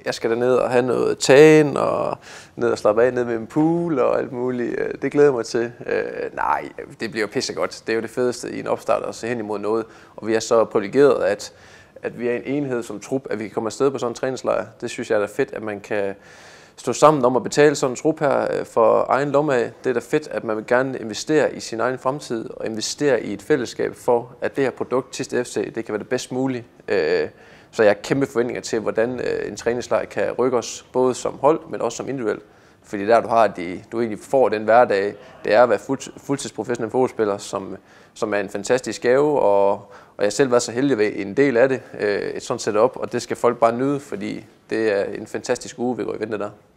jeg skal derned og have noget tan og ned og slappe af ned ved en pool og alt muligt. Det glæder jeg mig til. Nej, det bliver pissegodt. Det er jo det fedeste i en opstart at se hen imod noget. Og vi er så privilegeret, at vi er en enhed som trup, at vi kan komme afsted på sådan en træningslejr. Det synes jeg er da fedt, at man kan stå sammen om at betale sådan en trup her for egen lomme af. Det er da fedt, at man vil gerne investere i sin egen fremtid og investere i et fællesskab for, at det her produkt, Thisted FC, det kan være det bedst mulige. Så jeg har kæmpe forventninger til, hvordan en træningslejr kan rykke os, både som hold, men også som individuelt. Fordi der du egentlig får den hverdag, det er at være fuldtidsprofessionel fodboldspiller, som er en fantastisk gave, og jeg selv var så heldig ved en del af det, et sådan setup, og det skal folk bare nyde, fordi det er en fantastisk uge, vi går i vente der.